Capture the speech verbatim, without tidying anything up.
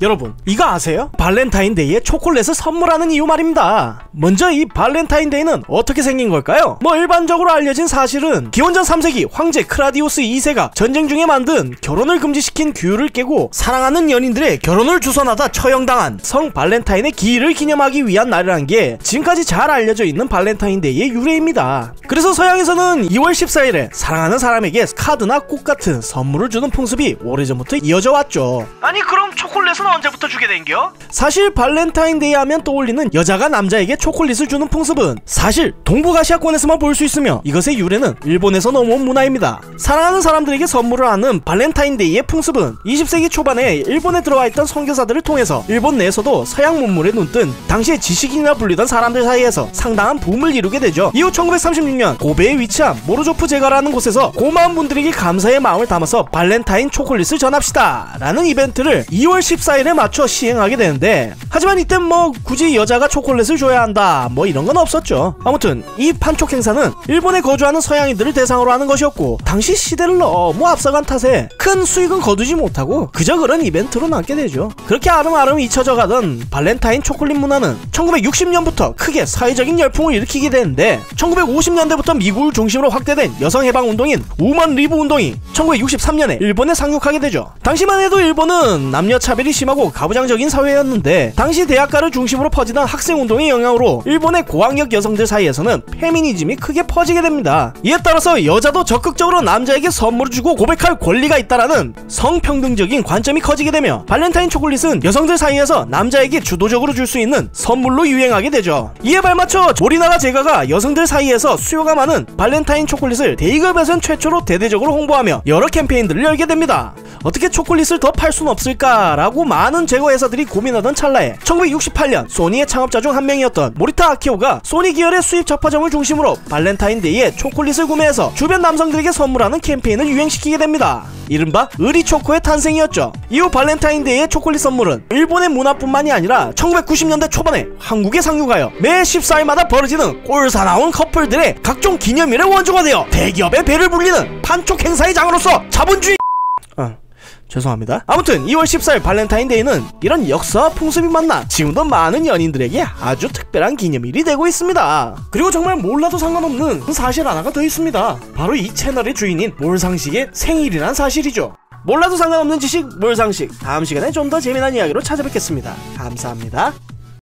여러분 이거 아세요? 발렌타인데이에 초콜릿을 선물하는 이유 말입니다. 먼저 이 발렌타인데이는 어떻게 생긴 걸까요? 뭐 일반적으로 알려진 사실은 기원전 삼 세기 황제 클라디우스 이 세가 전쟁 중에 만든 결혼을 금지시킨 규율을 깨고 사랑하는 연인들의 결혼을 주선하다 처형당한 성 발렌타인의 기일을 기념하기 위한 날이라는 게 지금까지 잘 알려져 있는 발렌타인데이의 유래입니다. 그래서 서양에서는 이월 십사일에 사랑하는 사람에게 카드나 꽃 같은 선물을 주는 풍습이 오래전부터 이어져 왔죠. 아니 그럼 초콜릿은 언제부터 주게 된겨? 사실 발렌타인데이 하면 떠올리는 여자가 남자에게 초콜릿을 주는 풍습은 사실 동북아시아권에서만 볼 수 있으며 이것의 유래는 일본에서 넘어온 문화입니다. 사랑하는 사람들에게 선물을 하는 발렌타인데이의 풍습은 이십 세기 초반에 일본에 들어와 있던 선교사들을 통해서 일본 내에서도 서양 문물에 눈뜬 당시의 지식인이라 불리던 사람들 사이에서 상당한 붐을 이루게 되죠. 이후 천구백삼십육 년 고베에 위치한 모로조프 제과라는 곳에서 고마운 분들에게 감사의 마음을 담아서 발렌타인 초콜릿을 전합시다 라는 이벤트를 이월 십사일에 맞춰 시행하게 되는데, 하지만 이땐 뭐 굳이 여자가 초콜릿을 줘야 한다 뭐 이런 건 없었죠. 아무튼 이 판촉 행사는 일본에 거주하는 서양인들을 대상으로 하는 것이었고, 당시 시대를 너무 앞서간 탓에 큰 수익은 거두지 못하고 그저 그런 이벤트로 남게 되죠. 그렇게 아름아름 잊혀져 가던 발렌타인 초콜릿 문화는 천구백육십 년부터 크게 사회적인 열풍을 일으키게 되는데, 천구백오십 년대부터 미국을 중심으로 확대된 여성해방운동인 우먼 리브 운동이 천구백육십삼 년에 일본에 상륙하게 되죠. 당시만 해도 일본은 남녀차별이 심하고 가부장적인 사회였는데, 당시 대학가를 중심으로 퍼지던 학생운동의 영향으로 일본의 고학력 여성들 사이에서는 페미니즘이 크게 퍼지게 됩니다. 이에 따라서 여자도 적극적으로 남자에게 선물을 주고 고백할 권리가 있다라는 성평등적인 관점이 커지게 되며, 발렌타인 초콜릿은 여성들 사이에서 남자에게 주도적으로 줄 수 있는 선물로 유행하게 되죠. 이에 발맞춰 우리나라 제과가 여성들 사이에서 수요가 많은 발렌타인 초콜릿을 대기업에선 최초로 대대적으로 홍보하며 여러 캠페인들을 열게 됩니다. 어떻게 초콜릿을 더 팔 수는 없을까라고 많은 제과 회사들이 고민하던 찰나에 천구백육십팔 년 소니의 창업자 중 한 명이었던 모리타 아키오가 소니 기열의 수입 접화점을 중심으로 발렌타인데이에 초콜릿을 구매해서 주변 남성들에게 선물하는 캠페인을 유행시키게 됩니다. 이른바 의리초코의 탄생이었죠. 이후 발렌타인데이의 초콜릿 선물은 일본의 문화뿐만이 아니라 천구백구십 년대 초반에 한국에 상륙하여 매 십사일마다 벌어지는 꼴사나운 커플들의 각종 기념일의 원조가 되어 대기업의 배를 불리는 판촉 행사의 장으로서 자본주의 어. 죄송합니다. 아무튼 이월 십사일 발렌타인데이는 이런 역사와 풍습이 만나 지금도 많은 연인들에게 아주 특별한 기념일이 되고 있습니다. 그리고 정말 몰라도 상관없는 사실 하나가 더 있습니다. 바로 이 채널의 주인인 몰상식의 생일이란 사실이죠. 몰라도 상관없는 지식 몰상식, 다음 시간에 좀 더 재미난 이야기로 찾아뵙겠습니다. 감사합니다.